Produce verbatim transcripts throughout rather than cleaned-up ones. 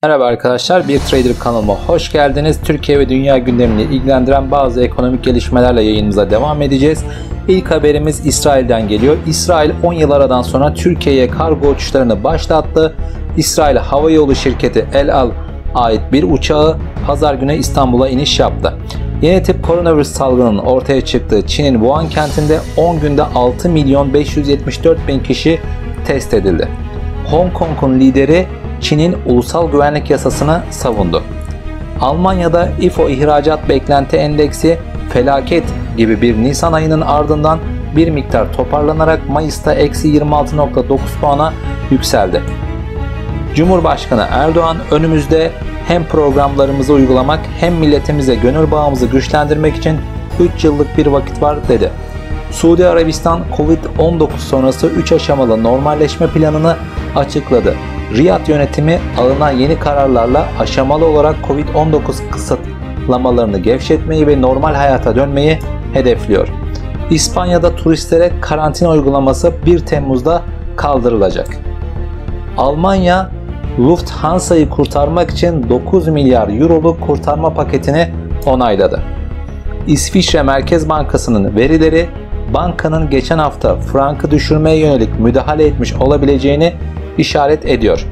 Merhaba arkadaşlar, bir Trader kanalıma hoş geldiniz. Türkiye ve dünya gündemini ilgilendiren bazı ekonomik gelişmelerle yayınımıza devam edeceğiz. İlk haberimiz İsrail'den geliyor. İsrail on yıl aradan sonra Türkiye'ye kargo uçuşlarını başlattı. İsrail Havayolu şirketi El Al ait bir uçağı pazar günü İstanbul'a iniş yaptı. Yeni tip koronavirüs salgınının ortaya çıktığı Çin'in Wuhan kentinde on günde altı milyon beş yüz yetmiş dört bin kişi test edildi. Hong Kong'un lideri Çin'in ulusal güvenlik yasasını savundu. Almanya'da İFO ihracat beklenti endeksi felaket gibi bir Nisan ayının ardından bir miktar toparlanarak Mayıs'ta eksi yirmi altı nokta dokuz puana yükseldi. Cumhurbaşkanı Erdoğan önümüzde hem programlarımızı uygulamak hem milletimize gönül bağımızı güçlendirmek için üç yıllık bir vakit var dedi. Suudi Arabistan Covid on dokuz sonrası üç aşamalı normalleşme planını açıkladı. Riyad yönetimi alınan yeni kararlarla aşamalı olarak Covid on dokuz kısıtlamalarını gevşetmeyi ve normal hayata dönmeyi hedefliyor. İspanya'da turistlere karantina uygulaması bir Temmuz'da kaldırılacak. Almanya, Lufthansa'yı kurtarmak için dokuz milyar euroluk kurtarma paketini onayladı. İsviçre Merkez Bankası'nın verileri, bankanın geçen hafta frankı düşürmeye yönelik müdahale etmiş olabileceğini işaret ediyor.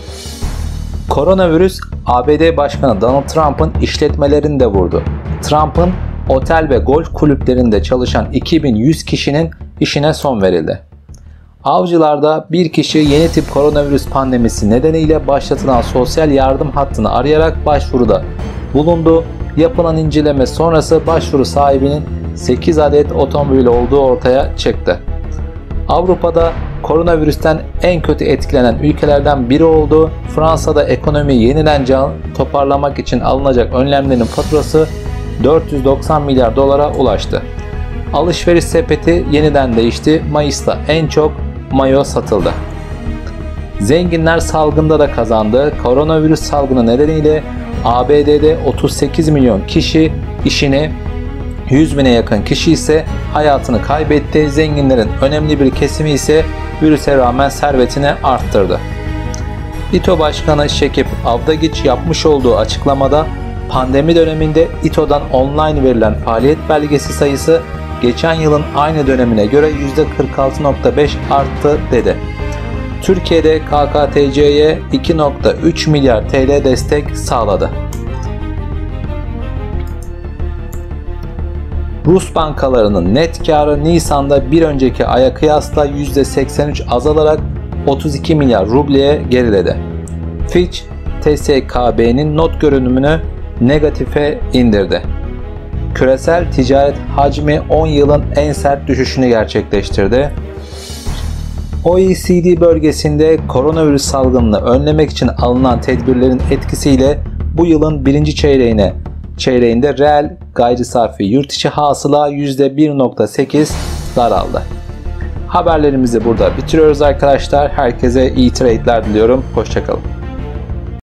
Koronavirüs, A B D Başkanı Donald Trump'ın işletmelerini de vurdu. Trump'ın otel ve golf kulüplerinde çalışan iki bin yüz kişinin işine son verildi. Avcılar'da bir kişi yeni tip koronavirüs pandemisi nedeniyle başlatılan sosyal yardım hattını arayarak başvuruda bulundu. Yapılan inceleme sonrası başvuru sahibinin sekiz adet otomobil olduğu ortaya çıktı. Avrupa'da koronavirüsten en kötü etkilenen ülkelerden biri oldu. Fransa'da ekonomiyi yeniden can toparlamak için alınacak önlemlerin faturası dört yüz doksan milyar dolara ulaştı. Alışveriş sepeti yeniden değişti. Mayıs'ta en çok mayo satıldı. Zenginler salgında da kazandı. Koronavirüs salgını nedeniyle A B D'de otuz sekiz milyon kişi işini, yüz bine yakın kişi ise hayatını kaybetti. Zenginlerin önemli bir kesimi ise virüse rağmen servetini arttırdı. İTO Başkanı Şekip Avdagiç yapmış olduğu açıklamada pandemi döneminde İTO'dan online verilen faaliyet belgesi sayısı geçen yılın aynı dönemine göre yüzde kırk altı nokta beş arttı dedi. Türkiye'de K K T C'ye iki nokta üç milyar T L destek sağladı. Rus bankalarının net karı Nisan'da bir önceki aya kıyasla yüzde seksen üç azalarak otuz iki milyar rubleye geriledi. Fitch, T S K B'nin not görünümünü negatife indirdi. Küresel ticaret hacmi on yılın en sert düşüşünü gerçekleştirdi. O E C D bölgesinde koronavirüs salgınını önlemek için alınan tedbirlerin etkisiyle bu yılın birinci çeyreğine çeyreğinde reel gayri safi yurt içi hasıla yüzde bir nokta sekiz daraldı. Haberlerimizi burada bitiriyoruz arkadaşlar. Herkese iyi trade'ler diliyorum. Hoşça kalın.